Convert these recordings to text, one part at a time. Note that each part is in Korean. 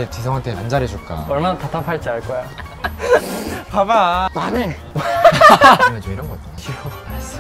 왜 지성한테 안 잘해줄까? 얼마나 답답할지 알 거야. 봐봐. 안해. 그러면 좀 이런 거 어때? 귀여워. 알았어.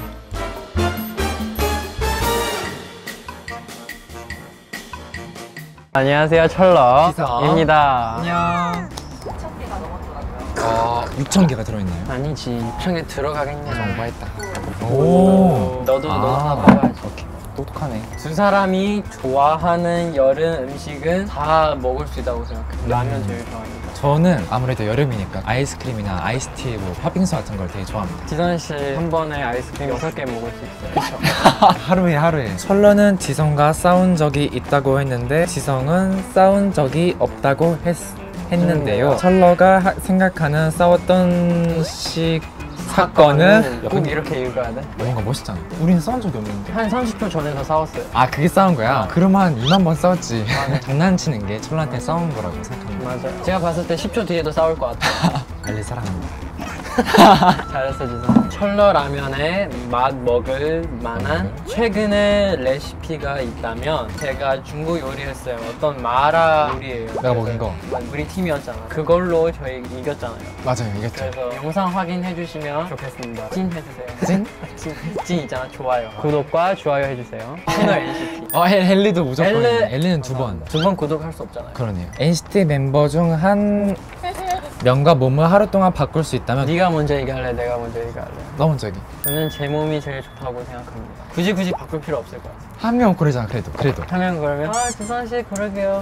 안녕하세요, 철러입니다. 안녕. 6,000개가 넘었더라고요. 6,000개가 들어있나요? 아니지, 6,000개 들어가겠냐. 정보했다. 너도 하나 먹어야지. 오케이. 똑똑하네. 두 사람이 좋아하는 여름 음식은 다 먹을 수 있다고 생각해. 라면 제일 좋아합니다. 저는 아무래도 여름이니까 아이스크림이나 아이스티, 뭐 팥빙수 같은 걸 되게 좋아합니다. 지선 씨 한 번에 아이스크림 6개 먹을 수 있어요. 하루에. 철러는 지성과 싸운 적이 있다고 했는데 지성은 싸운 적이 없다고 했는데요. 철러가 생각하는 싸웠던 사건은 꼭 이렇게 읽어야 돼? 뭔가 멋있잖아. 우린 싸운 적이 없는데. 한 30분 전에서 싸웠어요. 아, 그게 싸운 거야? 그럼 한 2만 번 싸웠지. 장난치는 게 철러한테 싸운 거라고 생각합니다. 맞아요. 제가 봤을 때 10초 뒤에도 싸울 것 같아요. 알리 사랑합니다. 잘했어, 지성. 철러 라면에 맛 먹을 만한 최근에 레시피가 있다면 제가 중국 요리했어요. 어떤 마라 요리예요. 내가 먹은 거. 우리 팀이었잖아. 그걸로 저희 이겼잖아요. 맞아요, 이겼죠. 그래서 영상 확인해 주시면 좋겠습니다. 찐 해주세요. 찐? 찐 있잖아. 좋아요. 구독과 좋아요 해주세요. 채널 NCT. 헬리도 무조건. 엘리는 두 번. 두 번 구독할 수 없잖아요. 그러네요. NCT 멤버 중 한 명과 몸을 하루 동안 바꿀 수 있다면 네가 먼저 얘기할래? 내가 먼저 얘기할래? 너 먼저 얘기. 저는 제 몸이 제일 좋다고 생각합니다. 굳이 바꿀 필요 없을 것 같아요. 한 명 고르잖아. 그래도 하면 그러면 지선 씨 고르게요.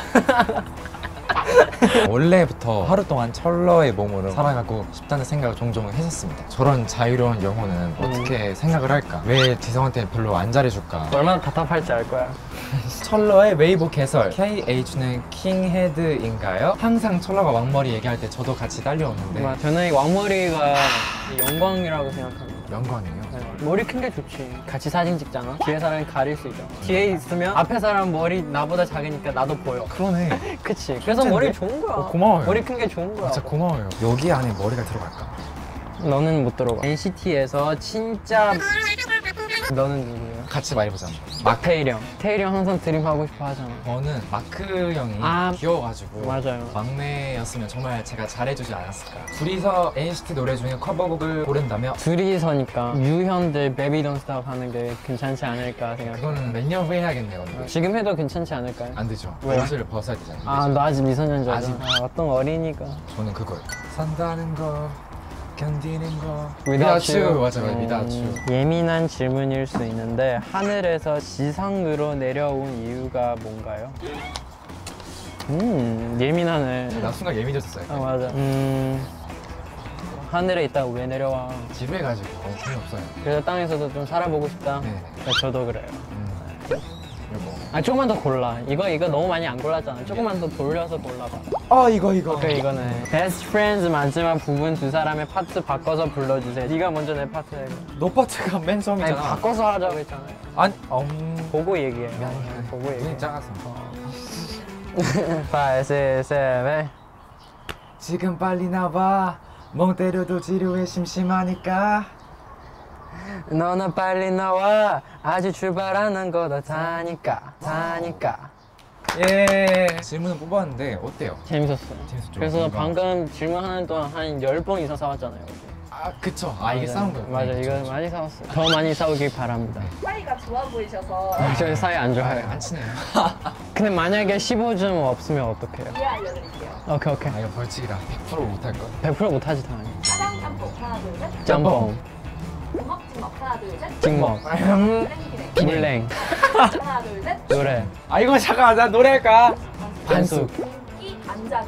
원래부터 하루 동안 철러의 몸으로 살아가고 싶다는 생각을 종종 했었습니다. 저런 자유로운 영혼은 어떻게 생각을 할까? 왜 지성한테 별로 안 잘해줄까? 얼마나 답답할지 알 거야. 철러의 웨이브 개설 KH는 킹헤드인가요? 항상 철러가 왕머리 얘기할 때 저도 같이 딸려오는데 저는 이 왕머리가 영광이라고 생각합니다. 영광이에요? 네. 머리 큰 게 좋지. 같이 사진 찍잖아. 뒤에 사람이 가릴 수 있잖아. 뒤에 있으면 앞에 사람 머리 나보다 작으니까 나도 보여. 그러네. 그치. 그래서 머리 좋은 거야. 고마워요. 머리 큰 게 좋은 거야. 진짜 고마워요. 여기 안에 머리가 들어갈까? 너는 못 들어가. NCT에서 진짜 너는 누구야? 같이 말해보자. 테일이 형. 테일이 형 항상 드림 하고 싶어 하잖아. 저는 마크 형이 귀여워가지고 맞아요. 막내였으면 정말 제가 잘해주지 않았을까. 둘이서 NCT 노래 중에 커버곡을 고른다면 둘이서니까 유현들 베이비 돈트 스톱 하는 게 괜찮지 않을까 생각. 그거는 몇 년 후에 해야겠네요. 근데. 지금 해도 괜찮지 않을까요? 안 되죠. 왜요? 옷을 벗어야 되잖아요. 너 아직 미소년자죠? 아직. 어떤 어린이가. 저는 그거예요. 산다는 거 견디는 거 Without you. 맞아요. Without you. 예민한 질문일 수 있는데 하늘에서 지상으로 내려온 이유가 뭔가요? 예민하네. 나 순간 예민해졌어요. 맞아. 하늘에 있다가 왜 내려와? 지루해가지고 재미없어요. 그래서 땅에서도 좀 살아보고 싶다? 네. 저도 그래요. 이거. 조금만 더 골라. 이거 너무 많이 안 골랐잖아. 조금만 더 돌려서 골라봐. 이거. 그래, 이거네. Best Friends 마지막 부분 두 사람의 파트 바꿔서 불러주세요. 네가 먼저 내 파트 해. 너 파트가 맨 처음이잖아. 아니, 바꿔서 하자고 했잖아요. 아니, 보고 얘기해. 미안해. 보고 얘기해. 눈이 작아서. 5, 6, 7 지금 빨리 나와. 멍 때려도 지루해 심심하니까. 너는 빨리 나와. 아직 출발 안 한 거다. 다니까. 예. 질문은 뽑았는데 어때요? 재밌었어요. 재밌었죠. 그래서 뭔가. 방금 질문하는 동안 한 10번 이상 싸웠잖아요. 그쵸. 이게 싸운 거예요. 맞아, 이거 많이 싸웠어요. 더 많이 싸우길 바랍니다. 사이가 좋아 보이셔서 저희 사이 안 좋아요. 안 친해요. 근데 만약에 15점 없으면 어떡해요? 이해 알려드릴게요. 오케이. 이거 벌칙이라 100% 못할 걸. 100% 못하지 당연히. 짜장 짬뽕 하나 둘 셋. 짬뽕, 부먹 하나 둘 셋. 찍먹, 기냉 물냉, 하나 둘 셋. 노래, 이거 잠깐 나 노래할까? 반숙, 기 안자기.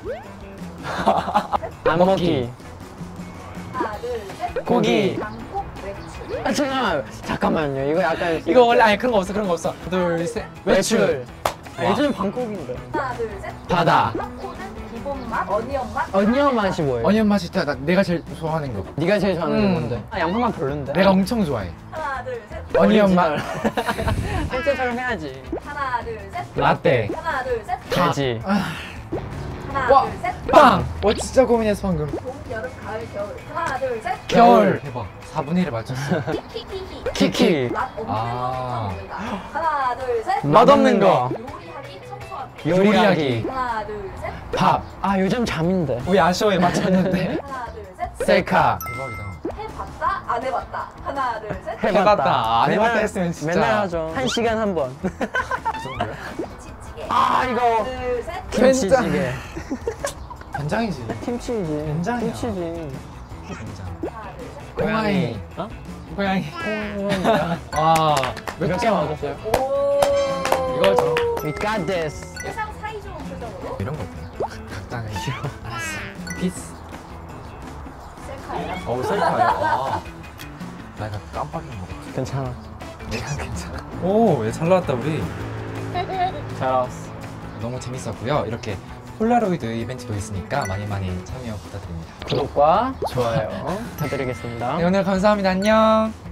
안 먹기, 하나 둘 셋. 고기. 장폭 외출. 잠깐만요. 이거 약간 이거 원래 그런 거 없어. 둘, 셋. 외출. 요즘 방콕인데. 하나 둘 셋. 바다. 타코는 기본 맛. 어니언 맛. 어니언 맛이 뭐예요? 어니언 맛이 있다. 내가 제일 좋아하는 거. 네가 제일 좋아하는 게 뭔데? 양파맛 별론데? 내가 엄청 좋아해. 하나 둘 셋. 어니언 맛. 실제처럼 해야지. 하나 둘 셋. 라떼. 하나 둘 셋. 돼지. 하나 와. 둘 셋. 빵! 진짜 고민했어 방금. 봄 여름 가을 겨울. 하나 둘 셋. 겨울. 대박. 4분의 1을 맞췄어. 키키키키. 키키. 맛 없는 거 아. 먹는다. 하나 둘 셋. 맛없는 거. 요리하기 청소하기. 요리하기. 하나, 둘, 셋. 밥. 아 요즘 잠인데. 우리 아쉬워에 맞췄는데. 하나, 둘, 셋. 셀카. 대박이다. 해봤다, 안 해봤다. 하나, 둘, 셋. 해봤다. 안 해봤다 맨날- 했으면 진짜. 맨날 하죠. 1시간 한 번. 그 정도야? 김치찌개. 아 이거. 하나, 둘, 셋. 김치찌개. 된장이지. 김치지. 된장이야. 김치지. 된장. 하나, 둘, 셋. 고양이. 어? 고양이. 뭐야? 와. 몇 개 맞았어요? 오. 이거죠. We got this. 세상 사이좋은 표정으로. 이런 거 어때? 각당의 싫어. 알았어. 피스. 셀카예요. 어우 셀카야. 와. 나 약간 깜빡인 거 같아. 괜찮아. 내가 괜찮아. 오, 얘 잘 나왔다 우리. 잘 나왔어. 너무 재밌었고요. 이렇게 폴라로이드 이벤트도 있으니까 많이 참여 부탁드립니다. 구독과 좋아요 부탁드리겠습니다. 네, 오늘 감사합니다. 안녕.